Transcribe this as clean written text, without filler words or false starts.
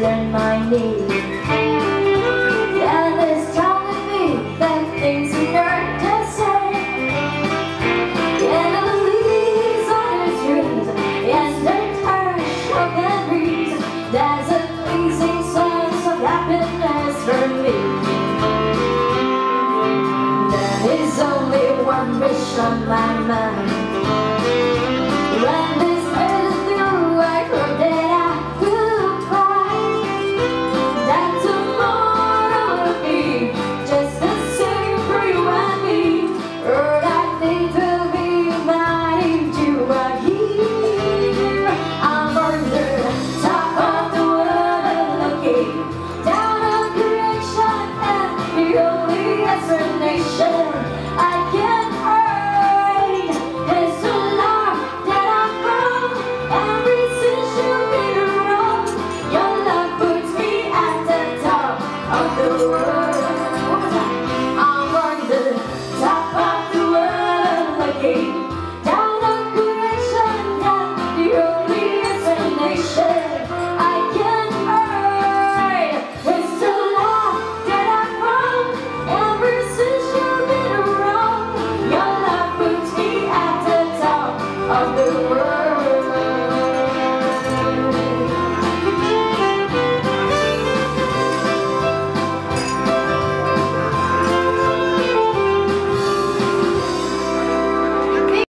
learn my name. Yeah, it's telling me that things are not the same. And the leaves on the trees and the touch of the breeze, there's a pleasing sense of happiness for me. There is only one wish on my mind.